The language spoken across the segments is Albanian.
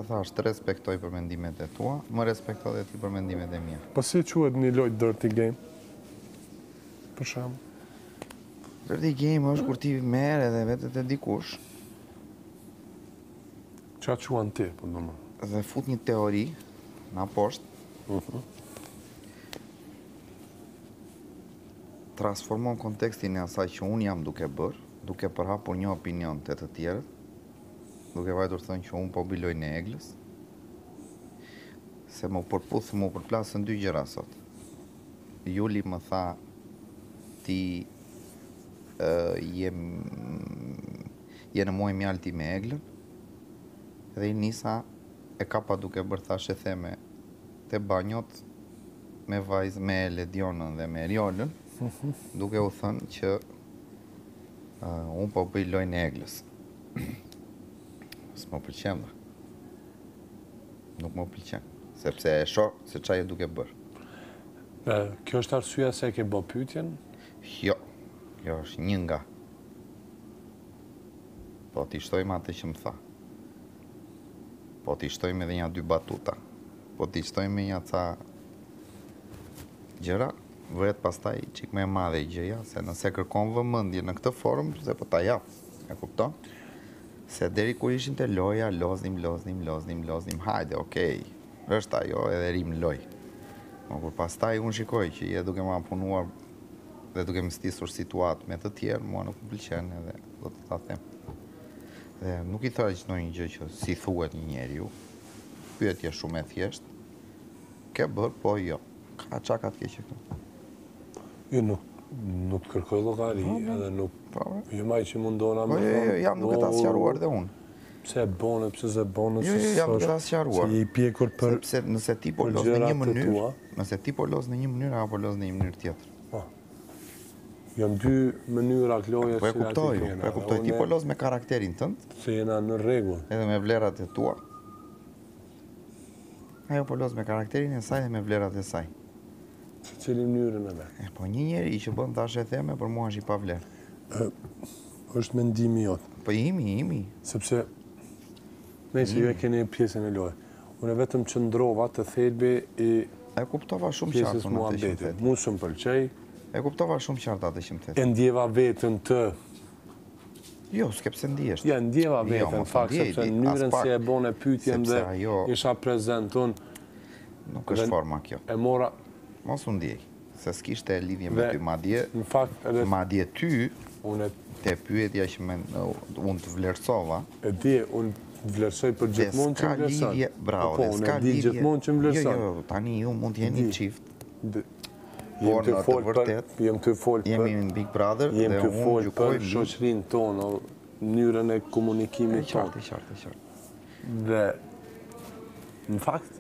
të thash, të respektoj për mendimet e tua, më respektoj dhe ti për mendimet e mia. Po si quhet një lojë dirty game? Për shembull. Dirty game është kur ti merr edhe vetet e dikush Qa quan ti, po domo? dhe fut një teori na poshtë, transformon kontekstin e asaj që unë jam duke bërë, duke përhapur një opinion të tjerët, duke vajtur thënë që unë po biloj në eglës, se më përplasën dy gjëra sot. Juli më tha, ti je në muaj mjalti me eglën, dhe i nisa e kapa duke bërë thashe theme të banjot me vajzë, me Ledionën dhe me Eriolën, duke u thënë që unë po bëj lojën e eglës. S'më pëlqen dhe. Nuk më pëlqen. Sepse e shoh se çfarë duke bërë. Kjo është arsyeja se e ke bë pyetjen? Jo. Kjo është një nga. Po t'i shtojmë atë që më tha. Po t'i shtojmë edhe një dy batuta. Po t'i shtojmë një ca gjëra, vëret pastaj çik më e madhe i gjëja, se nëse kërkon vëmendje në këtë formë, se po ta jap. E kupton? Se deri kur ishin te loja, loznim, hajde, okej. Është ajo edhe rim loj. Po kur pastaj unë shikoj që je duke më punuar dhe duke më stisur situatë me të tjerë, mua nuk më pëlqen edhe do të ta them. Dhe nuk i thash ndonjë gjë që si thuhet një njeriu. Pyetje shumë e thjeshtë. Ke bërë, po jo. Ka çka ka të keqe këtu? Jo, nuk kërkoj llogari, edhe nuk jo maj që mundona me thonë. Jo, jam duke ta sqaruar dhe unë. Pse e bone, pse se bone, jo, jam duke ta sqaruar. Se i pjekur për sepse nëse ti po los në një mënyrë, nëse ti po los në një mënyrë apo los në një mënyrë tjetër. Jam dy mënyra loje po e kuptoj, ti po los me karakterin tënd, se jena në rregull. Edhe me vlerat e tua. Ajo po los me karakterin e saj dhe me vlerat e saj. Se cili mënyrën e me? Po një njeri që bën tash e theme, për mua është i pa vlerë. Është mendimi jot. Po imi. Sepse nëse ju e keni pjesën e lojë. Unë vetëm qëndrova të thelbi i e kuptova shumë qartë atë që më thënë. Mu shumë pëlqej. E kuptova shumë qartë atë që më thënë. E ndjeva vetën të jo, s'ke pse ndihesh. Ja, ndjeva vetën, në fakt, sepse në mënyrën se e bone pyetjen dhe isha prezent unë. Nuk është forma kjo. E mora mos u ndjej, se s'kishte lidhje me ty, madje ty te pyetja që unë të vlerësova. E di, unë vlerësoj për gjithmonë që vlerëson. Bravo, dhe s'ka lidhje. Gjithmonë që vlerëson. Jo, tani ju mund t'jeni çift. Por në të vërtet, jemi në Big Brother dhe unë gjykoj për shoqërinë tonë, mënyrën e komunikimit tonë. Qartë. Dhe, në fakt,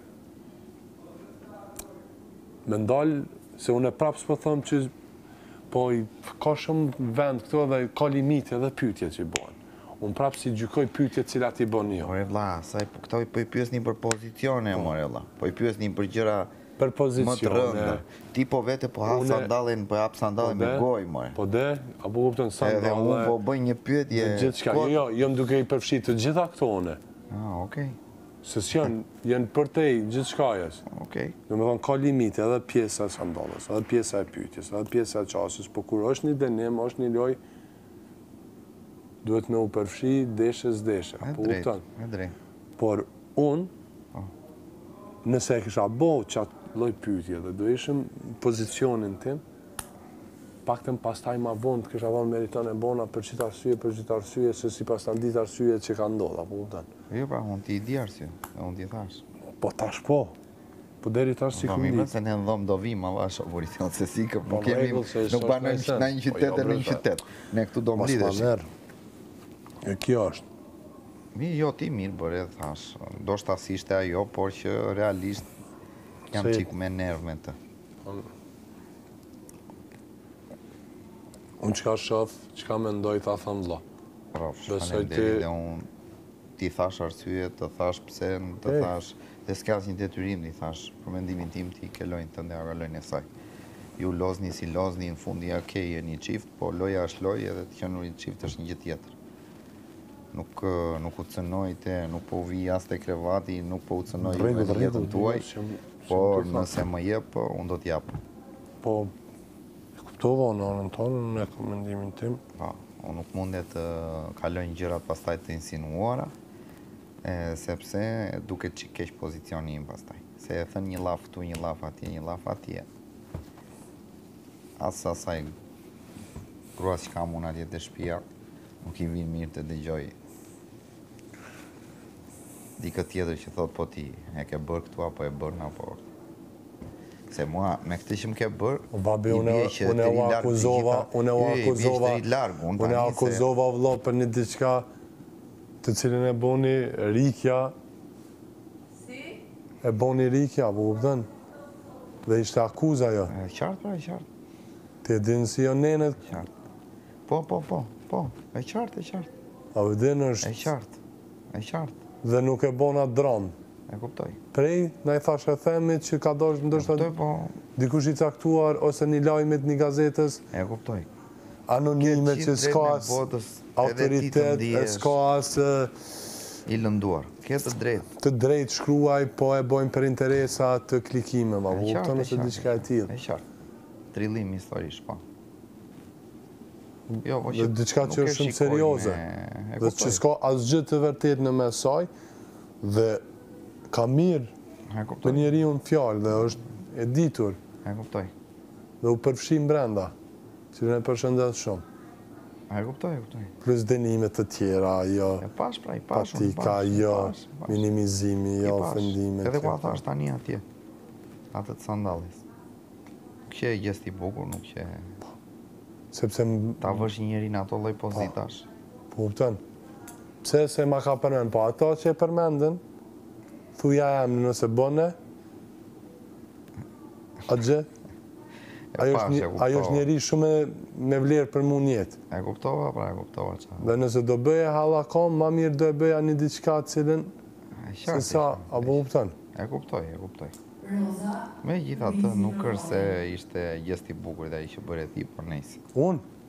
me ndalë, se unë e prapë s'po thëmë që po ka shumë vend këto dhe ka limite dhe pyetje që i bojnë. Unë prapë si gjykoj pyetje cilat i bën jo. Morella, këto po i pyesni për pozicione, Morella. Po i pyesni për gjëra për pozicione. Më të rënda. Ti po vete po hap sandallin, po hap sandallin me gojë, more. Po apo kupton sandalle. Edhe unë po bëj një pyetje. Gjithçka. Jo, jam duke i përfshirë të gjitha këto une. Okej. Se janë për te gjithçkajes. Okej. Domethënë ka limite edhe pjesa e sandallës, edhe pjesa e pyetjes, edhe pjesa e çastës, po kur është një denim, është një lojë duhet me u përfshi deshe. Apo kupton? E drejt. Por unë nëse e kisha bo qatë lloj pyetje dhe do ishim pozicionin tim, paktën pastaj ma vonë të kisha vonë meriton e bona për qita arsye, se si pas të ndit arsye që ka ndodha, apo kupton? Jo, pra, unë ti i di arsye, unë ti thash. Po tash po. Po deri tash si këndi. Po se ne në dhomë do vim, a vash, oporition, se si nuk banojmë në një qytet e në një qytet. Ne këtu do mblidhesh. E kjo është. Jo, ti mirë bërë, thash. Do shta si ishte ajo, por që realisht jam qik me nervë me të. Unë qka shof, qka mendoj, ta thëmë vla. Prof, shkalemderi dhe unë ti thash arsye, të thash pse, të thash, dhe s'ka asnjë detyrim, ti thash, për mendimin tim ti ke lojnë tënde, aga lojnë e saj. Ju lozni si lozni, në fundi, okej, e një qift, po loja është lojë edhe të qenurit qift është një gjë tjetër. nuk u cënojte, nuk po vi as te krevati, nuk po u cënoj Rregull, në jetën tuaj, por të nëse më jep, unë do t'jap. Po, e kuptova në anën tonë, në komendimin tim. Po, unë nuk mundet të kalojnë gjërat pastaj të insinuara, sepse duket që keq pozicioni im pastaj. Se e thënë një laf këtu, një laf atje, një laf atje. Asaj gruas që kam unë atje të shtëpia, nuk i vinë mirë të dëgjoj dikë tjetër që thot po ti e ke bërë këtu apo e bërë apo. Se mua me këtë që më ke bërë, Babi, unë e akuzova vëlla për një diçka të cilën e boni rikja. Si? E boni rikja, po kupton? Dhe ishte akuza jo. E qartë pra, e qartë. Ti e dinë si jo nenet. Qartë. Po, e qartë. A vëdin është... E qartë. Dhe nuk e bona dramë. E kuptoj. Prej, na i thash e themit që ka dosh ndoshta dikush i caktuar ose një lajmet një gazetës. E kuptoj. Anonime që s'ka as autoritet, s'ka as i lënduar. Ke të drejtë. Të drejtë shkruaj, po e bojnë për interesa të klikimeve, po kupton ose diçka e tillë. E qartë. Trillim historisht, po. Jo, po që diçka që është shumë serioze. Dhe që s'ka asgjë të vërtet në mes saj dhe ka mirë për njeriu në fjalë dhe është e ditur. E kuptoj. Dhe u përfshin brenda, cilën e përshëndet shumë. E kuptoj. Plus dënimet të tjera, jo. E pash pra, i pash. Patika, jo. Minimizimi, jo. Ofendimet. Edhe ku ata është tani atje. Atë të sandallis. Nuk që e gjest i bukur, nuk që... Sepse... Ta vësh njeri në ato lloj pozitash. Po kupton. Pse se ma ka përmend, po ato që e përmendën, thuja jam nëse bëne, a gjë? Ajo është njeri shumë me vlerë për mu njetë. E kuptova, pra, e kuptova qa. Dhe nëse do bëje hallakon, ma mirë do e bëja një diçka cilën, se sa, apo kupton? E kuptoj. Me gjitha të nuk është se ishte gjest i bukur dhe ishte bërë e ti, por nejsi. Unë?